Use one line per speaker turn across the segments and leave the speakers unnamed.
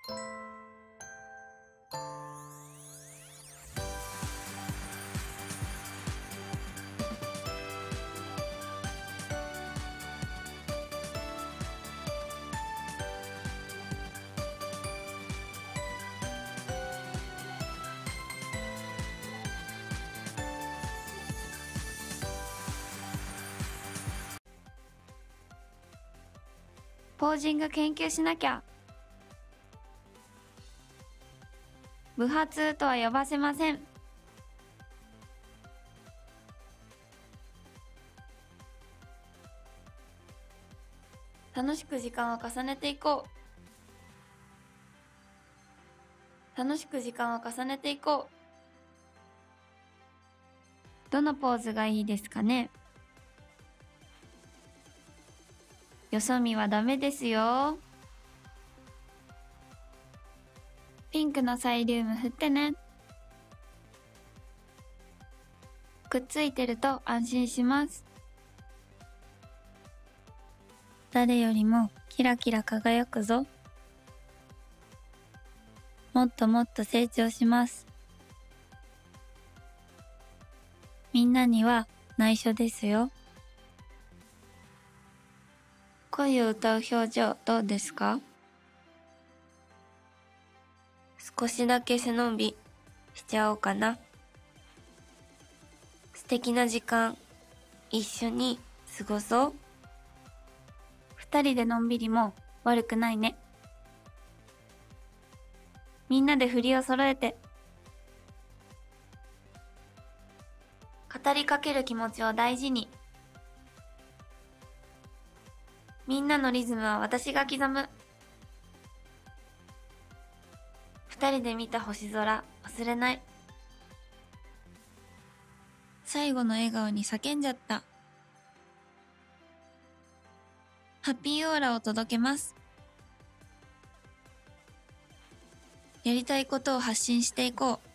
ポージング研究しなきゃ。部発とは呼ばせません。楽しく時間を重ねていこう。楽しく時間を重ねていこう。どのポーズがいいですかね？よそ見はダメですよ。ピンクのサイリウム振ってね。くっついてると安心します。誰よりもキラキラ輝くぞ。もっともっと成長します。みんなには内緒ですよ。恋を歌う表情どうですか？少しだけ背伸びしちゃおうかな。素敵な時間一緒に過ごそう。二人でのんびりも悪くないね。みんなで振りを揃えて。語りかける気持ちを大事に。みんなのリズムは私が刻む。二人で見た星空忘れない。最後の笑顔に叫んじゃった。ハッピーオーラを届けます。やりたいことを発信していこう。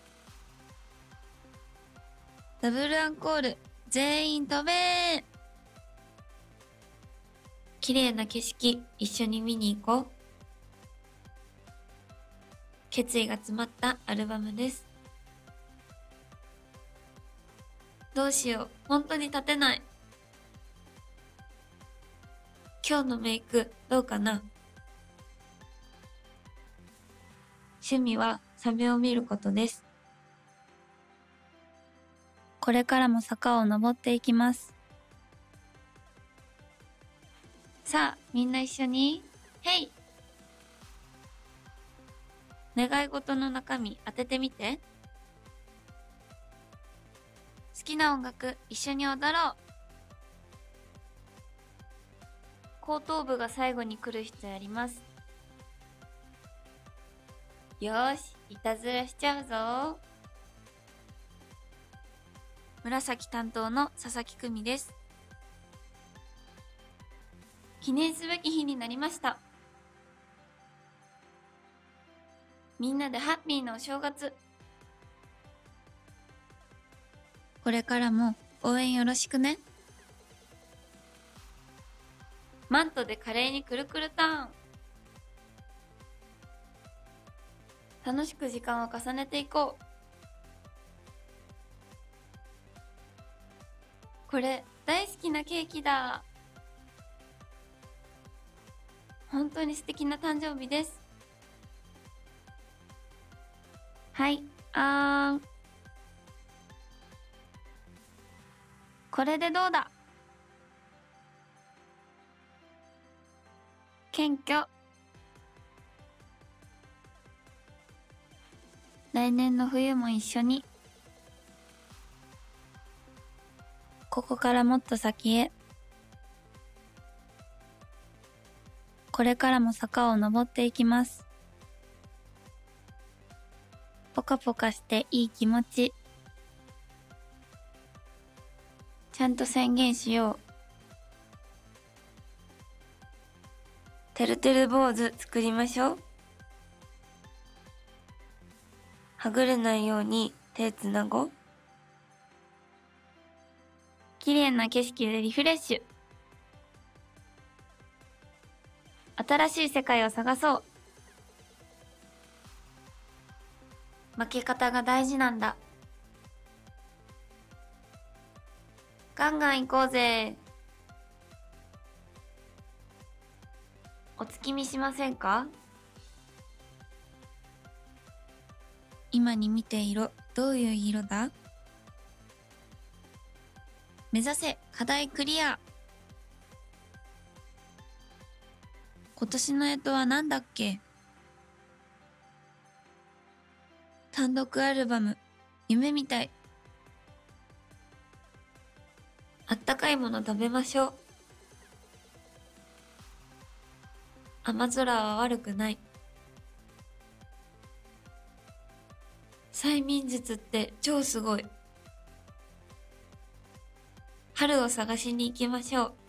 ダブルアンコール、全員飛べー。綺麗な景色一緒に見に行こう。決意が詰まったアルバムです。どうしよう、本当に立てない。今日のメイクどうかな？趣味はサメを見ることです。これからも坂を登っていきます。さあ、みんな一緒に、ヘイ！願い事の中身当ててみて。好きな音楽一緒に踊ろう。後頭部が最後に来る人やります。よーし、いたずらしちゃうぞ。紫担当の佐々木久美です。記念すべき日になりました。みんなでハッピーなお正月。これからも応援よろしくね。マントで華麗にくるくるターン。楽しく時間を重ねていこう。これ大好きなケーキだ。本当に素敵な誕生日です。はい、これでどうだ？謙虚。来年の冬も一緒に。ここからもっと先へ。これからも坂を登っていきます。ポカポカしていい気持ち。ちゃんと宣言しよう。てるてる坊主作りましょう。はぐれないように手つなごう。綺麗な景色でリフレッシュ。新しい世界を探そう。 負け方が大事なんだ。ガンガン行こうぜ。お月見しませんか？今に見て色、どういう色だ？目指せ、課題クリア。今年の干支は何だっけ？単独アルバム、夢みたい。あったかいもの食べましょう。雨空は悪くない。催眠術って超すごい。春を探しに行きましょう。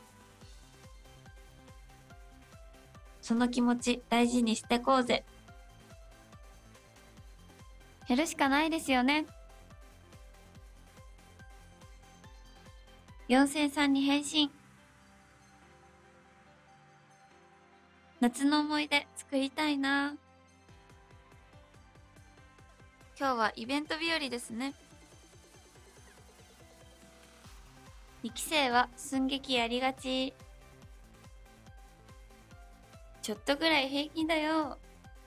その気持ち大事にしてこうぜ。やるしかないですよね。4003に変身。夏の思い出作りたいな。今日はイベント日和ですね。2期生は寸劇やりがち。ちょっとぐらい平気だよ。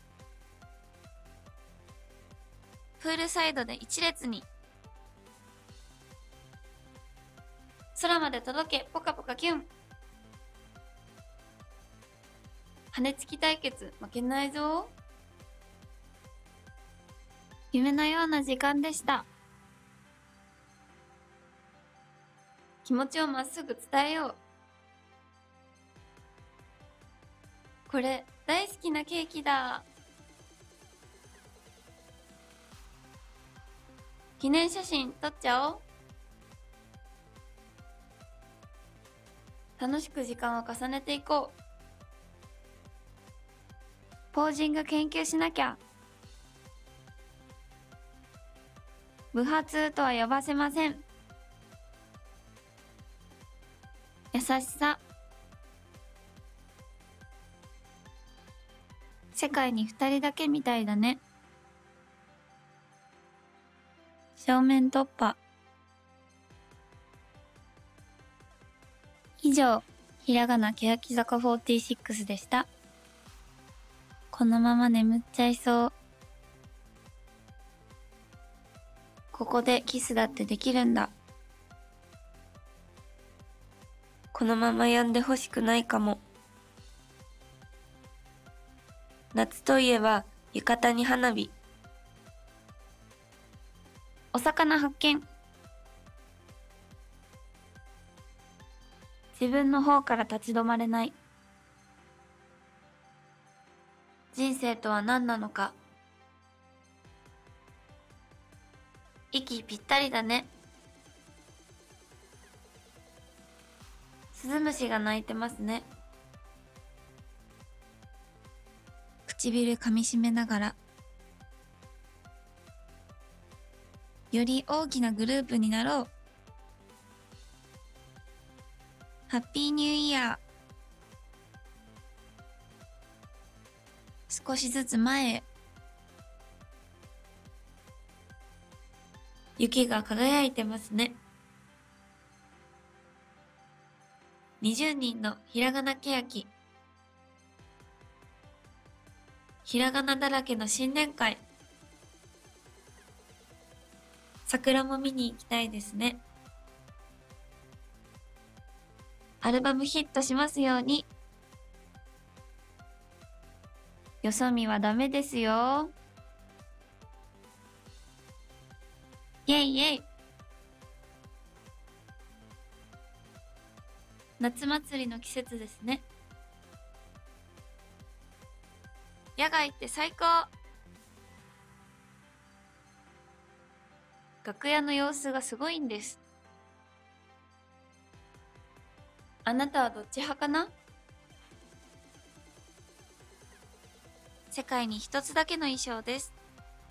プールサイドで一列に。空まで届け、ポカポカキュン。羽つき対決、負けないぞ。夢のような時間でした。気持ちをまっすぐ伝えよう。これ、大好きなケーキだ。記念写真撮っちゃおう。楽しく時間を重ねていこう。ポージング研究しなきゃ。部発とは呼ばせません。優しさ。世界に2人だけみたいだね。正面突破。以上、ひらがな欅坂46でした。このまま眠っちゃいそう。ここでキスだってできるんだ。このまま病んでほしくないかも。夏といえば浴衣に花火。お魚発見。自分の方から立ち止まれない。人生とは何なのか。息ぴったりだね。スズムシが鳴いてますね。唇噛みしめながら。より大きなグループになろう。ハッピーニューイヤー。少しずつ前へ。雪が輝いてますね。20人のひらがなけやき。ひらがなだらけの新年会。桜も見に行きたいですね。アルバムヒットしますように。よそ見はダメですよ。イェイイェイ。夏祭りの季節ですね。野外って最高。楽屋の様子がすごいんです。あなたはどっち派かな？世界に一つだけの衣装です。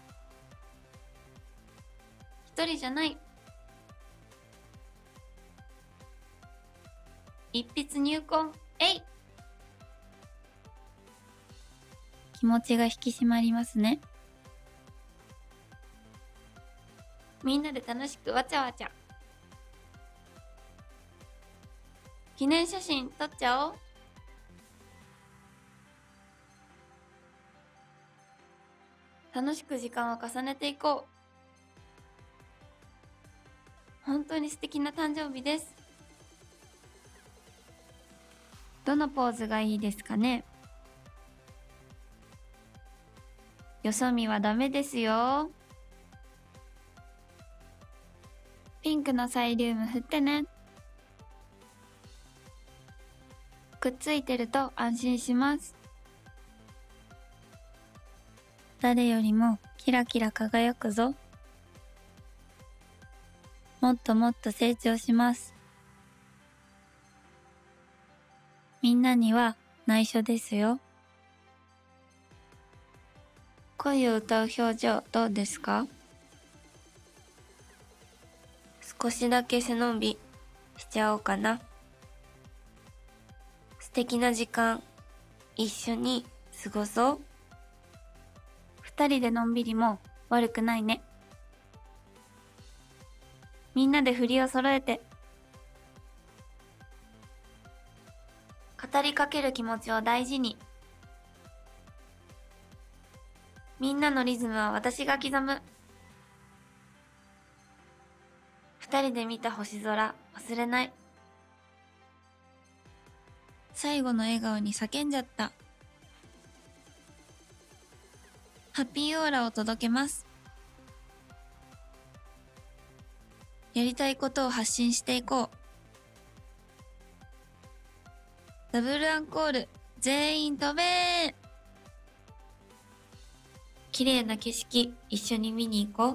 一人じゃない。一筆入魂、えい！気持ちが引き締まりますね。 みんなで楽しくわちゃわちゃ。記念写真撮っちゃおう。楽しく時間を重ねていこう。本当に素敵な誕生日です。どのポーズがいいですかね？よそ見はダメですよ。ピンクのサイリウム振ってね。くっついてると安心します。誰よりもキラキラ輝くぞ。もっともっと成長します。みんなには内緒ですよ。恋を歌う表情どうですか？少しだけ背伸びしちゃおうかな。素敵な時間一緒に過ごそう。二人でのんびりも悪くないね。みんなで振りを揃えて語りかける気持ちを大事に。みんなのリズムは私が刻む。二人で見た星空忘れない。最後の笑顔に叫んじゃった。ハッピーオーラを届けます。やりたいことを発信していこう。ダブルアンコール、全員飛べー。綺麗な景色一緒に見に行こう。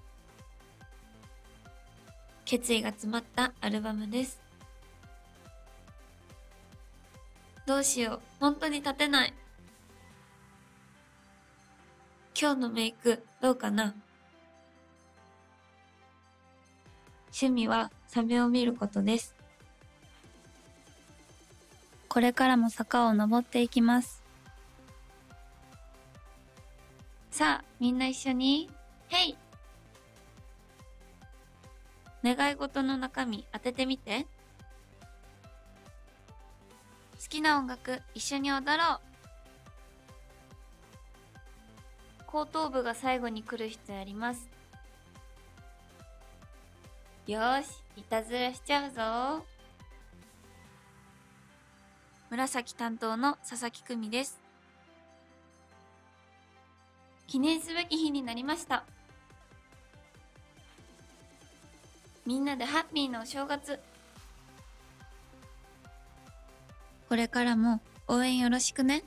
決意が詰まったアルバムです。どうしよう、本当に立てない。今日のメイクどうかな？趣味はサメを見ることです。これからも坂を登っていきます。さあ、みんな一緒に、ヘイ！願い事の中身当ててみて。好きな音楽一緒に踊ろう。後頭部が最後に来る必要あります。よーし、いたずらしちゃうぞ。紫担当の佐々木久美です。記念すべき日になりました。みんなでハッピーなお正月。これからも応援よろしくね。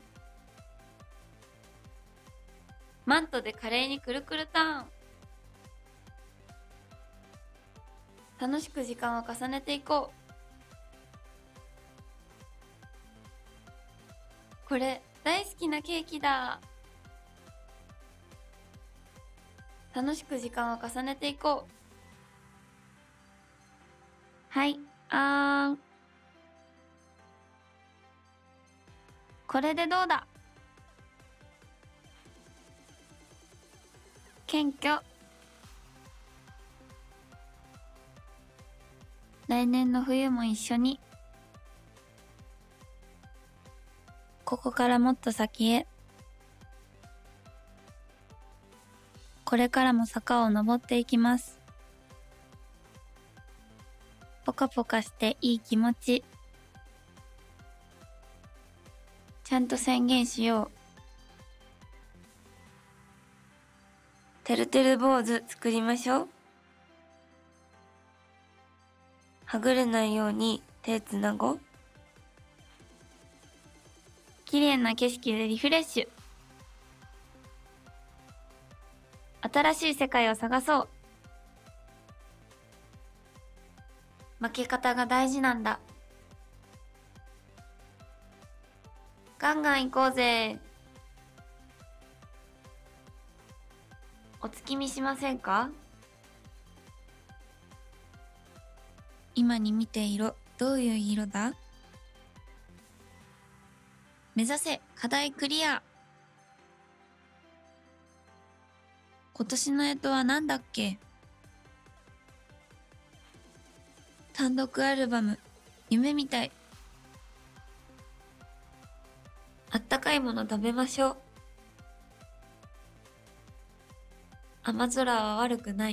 マントで華麗にくるくるターン。楽しく時間を重ねていこう。これ大好きなケーキだ。楽しく時間を重ねていこう。はい、これでどうだ？謙虚。来年の冬も一緒に。ここからもっと先へ。これからも坂を登っていきます。ポカポカしていい気持ち。ちゃんと宣言しよう。てるてる坊主作りましょう。はぐれないように手つなごう。綺麗な景色でリフレッシュ。新しい世界を探そう。負け方が大事なんだ。ガンガン行こうぜ。お月見しませんか？今に見て色、どういう色だ？目指せ課題クリア。今年の干支は何だっけ？ 単独アルバム、夢みたい。あったかいもの食べましょう。雨空は悪くない。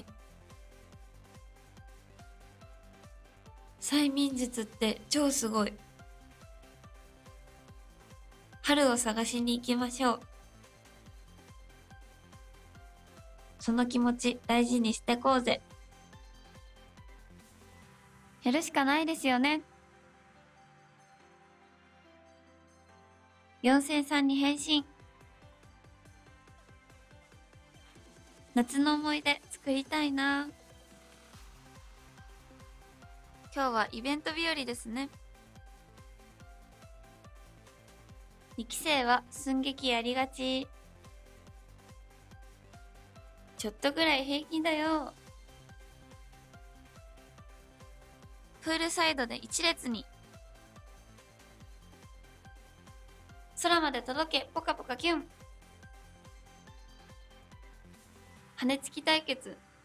催眠術って超すごい。春を探しに行きましょう。その気持ち大事にしてこうぜ。やるしかないですよね。4003に返信。夏の思い出作りたいな。今日はイベント日和ですね。2期生は寸劇やりがち。ちょっとぐらい平気だよ。プールサイドで一列に。空まで届け、ポカポカキュン。羽根つき対決、